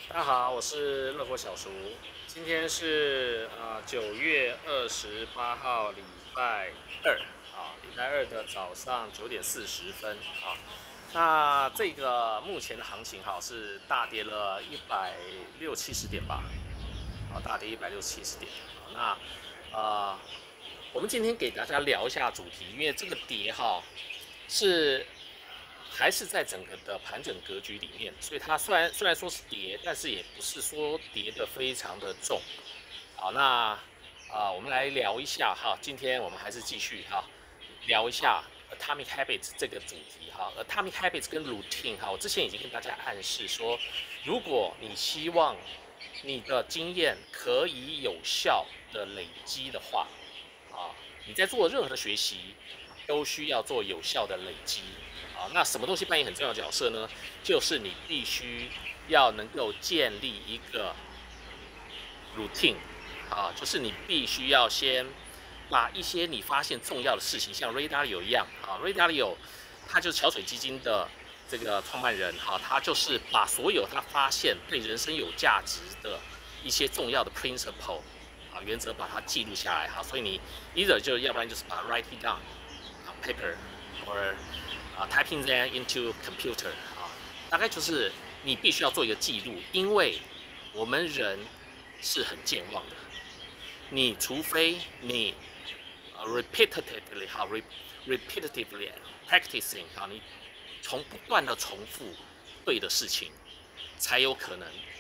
大家好，我是乐活小叔。今天是9月28号，礼拜二礼拜二的早上9点40分啊。那这个目前的行情是大跌了160-170点吧，大跌160-170点。那我们今天给大家聊一下主题，因为这个跌是还是在整个的盘整格局里面，所以它虽然说是跌，但是也不是说跌得非常的重。好，那我们来聊一下今天我们还是继续聊一下 Atomic Habits 这个主题Atomic Habits 跟 Routine 我之前已经跟大家暗示说，如果你希望你的经验可以有效的累积的话，你在做任何的学习都需要做有效的累积。那什么东西扮演很重要的角色呢？就是你必须要能够建立一个 routine，就是你必须要先把一些你发现重要的事情，像 Ray Dalio 一样Ray Dalio 他就是桥水基金的这个创办人他就是把所有他发现对人生有价值的一些重要的 principle 原则把它记录下来所以你 either 就要不然就是把 write it down paper or typing them into computer 大概就是你必须要做一个记录，因为我们人是很健忘的，你除非你repetitively practicing 你不断的重复对的事情，才有可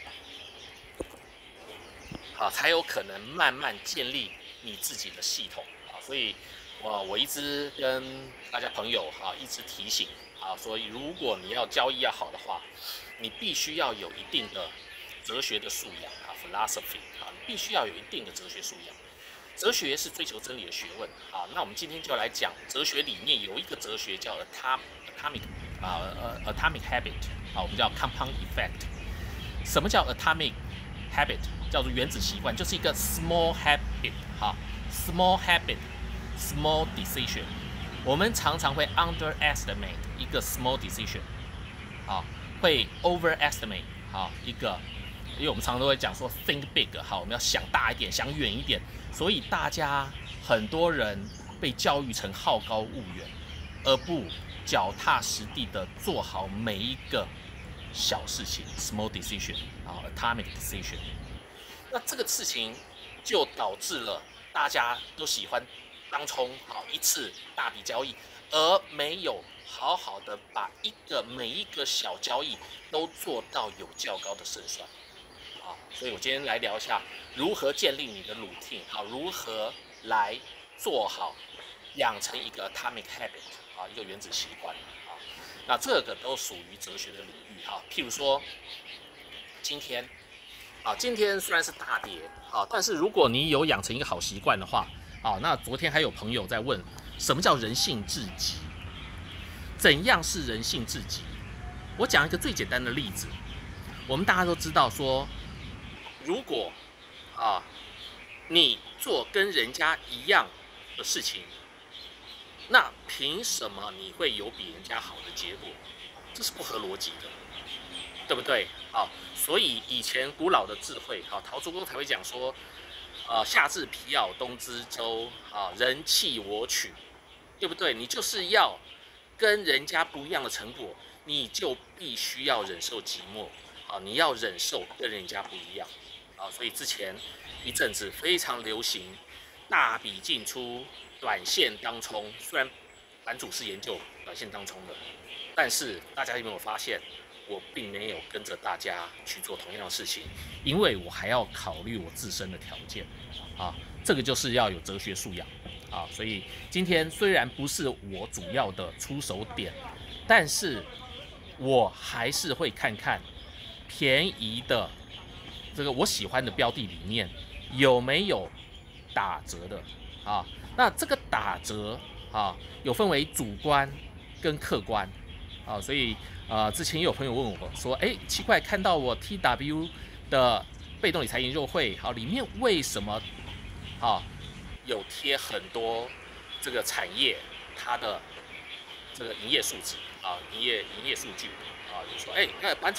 能慢慢建立你自己的系统所以我一直跟大家朋友一直提醒所以如果你要交易要好的话，你必须要有一定的哲学的素养philosophy 你必须要有一定的哲学素养。哲学是追求真理的学问那我们今天就来讲哲学里面有一个哲学叫 atomic habit 我们叫 compound effect。什么叫 atomic habit？ 叫做原子习惯，就是一个 small habit small habit。Small decision， 我们常常会 underestimate 一个 small decision， 会 overestimate 一个，因为我们常常都会讲说 think big， 我们要想大一点，想远一点，所以大家很多人被教育成好高骛远，而不脚踏实地的做好每一个小事情 small decision atomic decision。那这个事情就导致了大家都喜欢当冲一次大笔交易，而没有好好的把每一个小交易都做到有较高的胜算所以我今天来聊一下如何建立你的 routine 如何来做好养成一个 atomic habit 一个原子习惯那这个都属于哲学的领域譬如说今天虽然是大跌但是如果你有养成一个好习惯的话那昨天还有朋友在问，什么叫人性至极？怎样是人性至极？我讲一个最简单的例子，我们大家都知道说，如果你做跟人家一样的事情，那凭什么你会有比人家好的结果？这是不合逻辑的，对不对？所以以前古老的智慧陶朱公才会讲说。夏至皮袄冬知粥人弃我取，对不对？你就是要跟人家不一样的成果，你就必须要忍受寂寞你要忍受跟人家不一样所以之前一阵子非常流行大笔进出、短线当冲，虽然版主是研究短线当冲的，但是大家有没有发现？我并没有跟着大家去做同样的事情，因为我还要考虑我自身的条件这个就是要有哲学素养所以今天虽然不是我主要的出手点，但是我还是会看看便宜的这个我喜欢的标的里面有没有打折的那这个打折有分为主观跟客观所以之前也有朋友问我说，奇怪，看到我 TW 的被动理财研究会里面为什么有贴很多这个产业它的这个营业数值营业数据就说那版主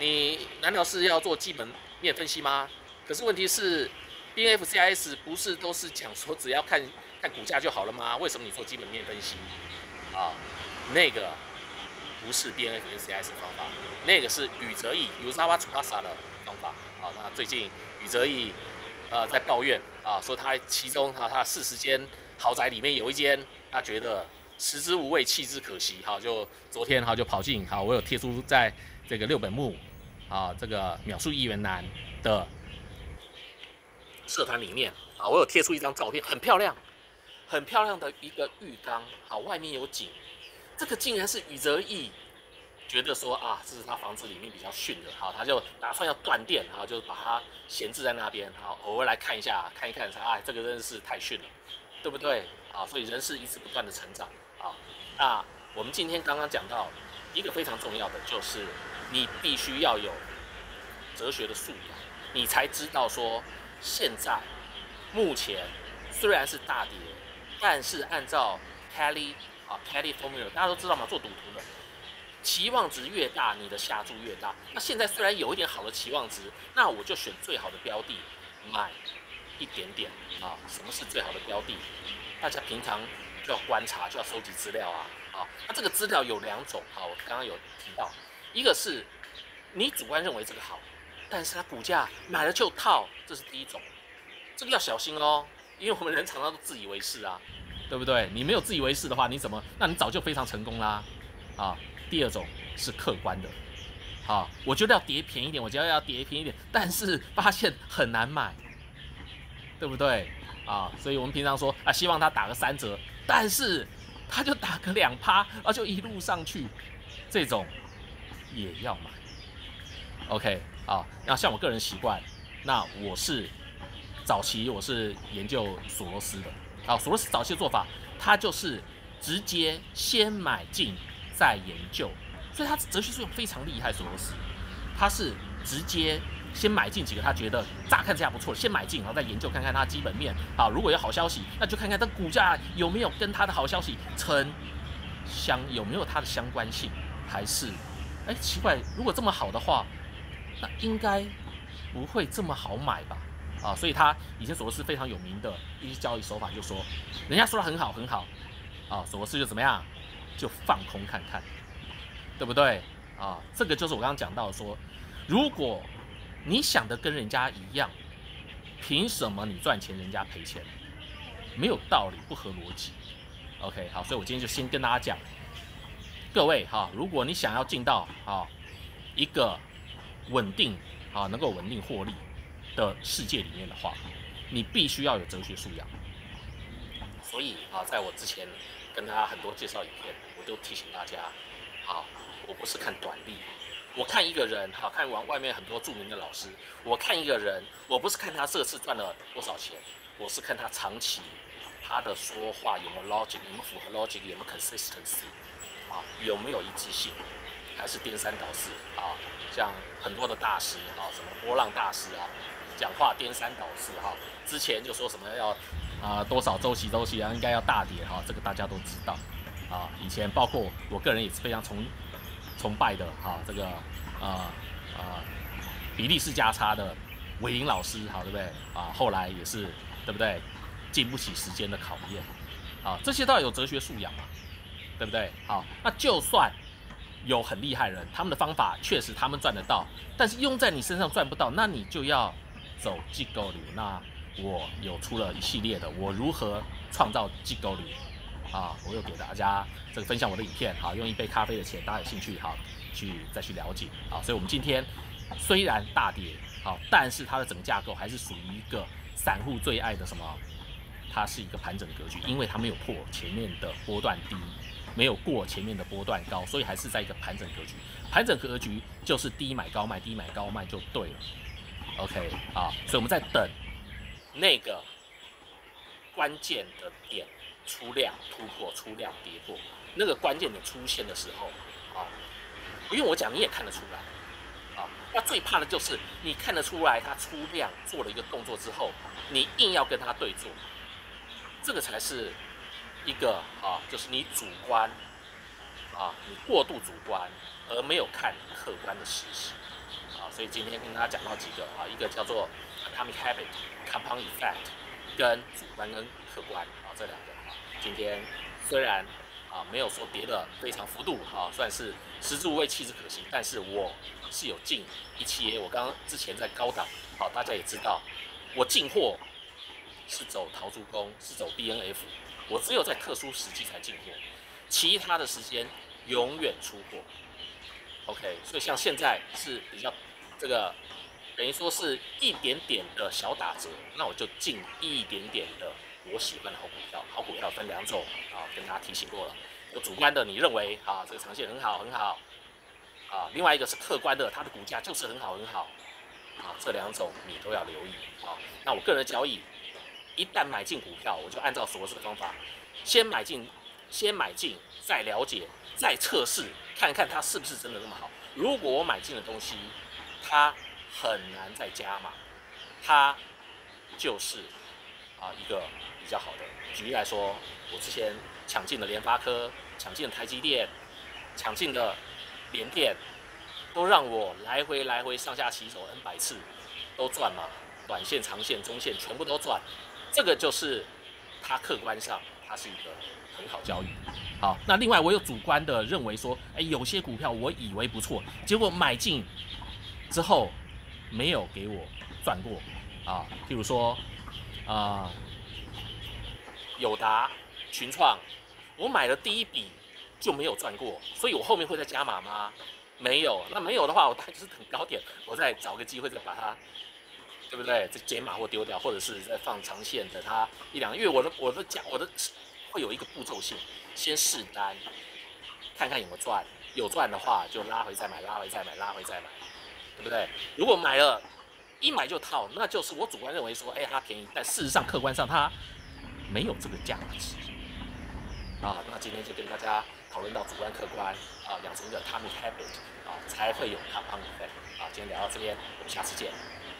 你难道是要做基本面分析吗？可是问题是，BNFCIS 不是都是讲说只要看股价就好了吗？为什么你做基本面分析？啊，那个不是 BNFCIS 的方法，那个是宇泽义 Yuzawa Tsukasa 的方法。啊，那最近宇泽义在抱怨啊，说他其中他的40间豪宅里面有一间，他觉得食之无味，弃之可惜。好，就昨天就跑进我有贴出在这个6本木这个秒速议员男的社团里面我有贴出一张照片，很漂亮，很漂亮的一个浴缸外面有景，这个竟然是宇泽义觉得说这是他房子里面比较逊的，他就打算要断电，就把它闲置在那边，偶尔来看一下，看一看，这个真的是太逊了，对不对？所以人是一直不断的成长那我们今天刚刚讲到一个非常重要的，就是你必须要有哲学的素养，你才知道说现在目前虽然是大跌，但是按照 Kelly Formula 大家都知道嘛，做赌徒的期望值越大，你的下注越大。那现在虽然有一点好的期望值，那我就选最好的标的买一点点什么是最好的标的？大家平常就要观察，就要收集资料那这个资料有2种我刚刚有提到，一个是你主观认为这个好，但是它股价买了就套，这是第一种，这个要小心哦，因为我们人常常都自以为是对不对？你没有自以为是的话，那你早就非常成功啦第二种是客观的我觉得要跌便宜一点，我觉得要跌便宜一点，但是发现很难买，对不对所以我们平常说希望它打个3折，但是它就打个2%，就一路上去，这种也要买。OK 那像我个人习惯，那早期我是研究索罗斯的索罗斯早期的做法，他就是直接先买进再研究，所以他哲学素养非常厉害。索罗斯他是直接先买进几个他觉得乍看之下不错，先买进，然后再研究看看它基本面如果有好消息，那就看看它股价有没有跟它的好消息有没有它的相关性，还是奇怪，如果这么好的话，那应该不会这么好买吧所以他以前索罗斯非常有名的一些交易手法，就说人家说的很好很好索罗斯就怎么样，就放空看看，对不对这个就是我刚刚讲到的说，如果你想的跟人家一样，凭什么你赚钱人家赔钱？没有道理，不合逻辑。OK 好，所以我今天就先跟大家讲，各位如果你想要进到一个稳定能够稳定获利的世界里面的话，你必须要有哲学素养。所以在我之前跟大家很多介绍影片，我都提醒大家我不是看短利，我看一个人看完外面很多著名的老师，我看一个人，我不是看他这次赚了多少钱，我是看他长期他的说话有没有 logic， 有没有符合 logic， 有没有 consistency， 有没有一致性，还是颠三倒四像很多的大师什么波浪大师讲话颠三倒四之前就说什么要多少周期应该要大跌这个大家都知道以前包括我个人也是非常崇拜的这个比利时价差的韦林老师对不对后来也是对不对，经不起时间的考验这些都要有哲学素养嘛，对不对那就算有很厉害人，他们的方法确实他们赚得到，但是用在你身上赚不到，那你就要走机构流。那我有出了一系列的我如何创造机构流我有给大家这个分享我的影片用一杯咖啡的钱，大家有兴趣再去了解所以我们今天虽然大跌但是它的整个架构还是属于一个散户最爱的什么？它是一个盘整格局，因为它没有破前面的波段低，没有过前面的波段高，所以还是在一个盘整格局。盘整格局就是低买高卖，低买高卖就对了。OK 所以我们在等那个关键的点出量突破、出量跌破，那个关键点出现的时候不用我讲你也看得出来那最怕的就是你看得出来他出量做了一个动作之后，你硬要跟他对做，这个才是一个就是你主观你过度主观， 而没有看客观的事实。所以今天跟大家讲到几个一个叫做 atomic habit、compound effect， 跟主观跟客观这两个今天虽然没有说跌的非常幅度算是食之无味弃之可惜，但是我是有进一期，我刚刚之前在高档大家也知道，我进货是走桃竹公，是走 DNF， 我只有在特殊时机才进货，其他的时间永远出货。OK， 所以像现在是比较这个等于说是一点点的小打折，那我就进一点点的我喜欢的好股票。好股票分两种跟大家提醒过了，有主观的，你认为这个长线很好很好另外一个是客观的，它的股价就是很好很好这两种你都要留意那我个人的交易，一旦买进股票，我就按照索罗斯的方法，先买进，再了解，再测试，看看它是不是真的那么好。如果我买进的东西，它很难再加码，它就是一个比较好的。举例来说，我之前抢进了联发科，抢进了台积电，抢进了联电，都让我来回上下起手 N 百次，都赚嘛，短线、长线、中线全部都赚。这个就是它客观上它是一个很好交易。好，那另外我有主观的认为说，有些股票我以为不错，结果买进之后没有给我赚过譬如说友达、群创，我买了第一笔就没有赚过，所以我后面会再加码吗？没有。那没有的话，我大概就是等高点，我再找个机会再把它，对不对？再减码或丢掉，或者是再放长线，等它一两个月。我的会有一个步骤性，先试单，看看有没有赚，有赚的话就拉回再买，拉回再买，拉回再买，对不对？如果买了一买就套，那就是我主观认为说，它便宜，但事实上客观上它没有这个价值那今天就跟大家讨论到主观客观养成一个 atomic habit才会有 compound effect 今天聊到这边，我们下次见。